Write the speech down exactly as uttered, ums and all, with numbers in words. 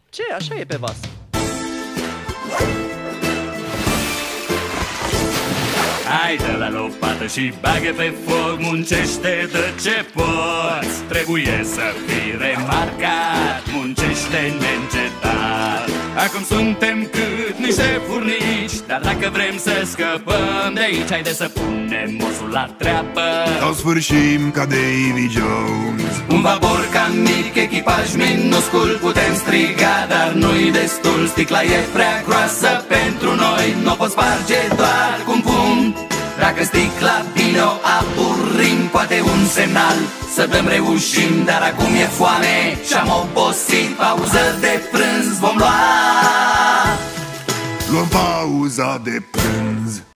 Ce? Așa e pe vas. Hai de la lopată și bagă pe foc, muncește de ce poți. Trebuie să fii remarcat, muncește neîncetat. Acum suntem cât niște furnici, dar dacă vrem să scăpăm de aici, haide să punem morsul la treabă. Sau sfârșim ca Davy Jones. Un vapor cam mic, echipaj minuscul, putem striga, dar nu-i destul. Sticla e prea groasă pentru noi, n-o pot sparge doar cu un pumn. Dacă sticla bine o aburim, poate un semnal să dăm reușim. Dar acum e foame și-am obosit, pauză de prânz vom lua. Luăm pauza de prânz.